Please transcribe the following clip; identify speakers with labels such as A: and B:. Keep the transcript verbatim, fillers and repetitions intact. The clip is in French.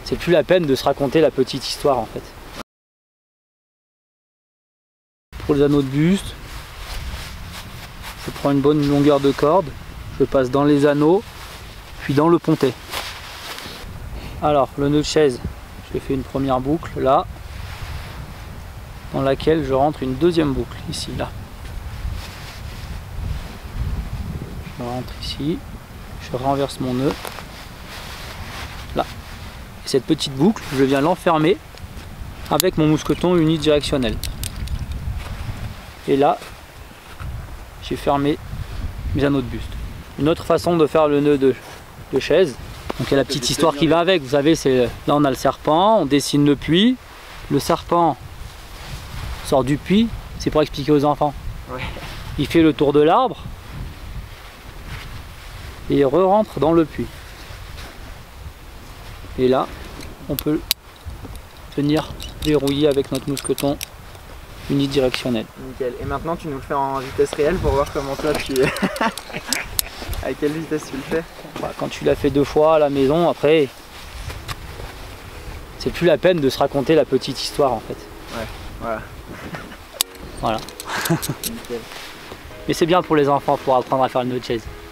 A: c'est plus la peine de se raconter la petite histoire en fait. Pour les anneaux de buste, je prends une bonne longueur de corde, je passe dans les anneaux, puis dans le pontet. Alors le nœud de chaise, je fais une première boucle là, dans laquelle je rentre une deuxième boucle ici, là. Je rentre ici, je renverse mon nœud, là. Et cette petite boucle, je viens l'enfermer avec mon mousqueton unidirectionnel. Et là, j'ai fermé mes anneaux de buste. Une autre façon de faire le nœud de, de chaise, donc il y a la petite histoire qui va avec, vous savez, c'est là on a le serpent, on dessine le puits, le serpent sort du puits, c'est pour expliquer aux enfants. Ouais. Il fait le tour de l'arbre et il re-rentre dans le puits. Et là, on peut venir verrouiller avec notre mousqueton unidirectionnel.
B: Nickel. Et maintenant tu nous le fais en vitesse réelle pour voir comment toi tu... à quelle vitesse tu le fais?
A: Bah, quand tu l'as fait deux fois à la maison, après, c'est plus la peine de se raconter la petite histoire en fait.
B: Ouais, voilà.
A: Voilà. Mais c'est bien pour les enfants pour apprendre à faire le nœud de chaise.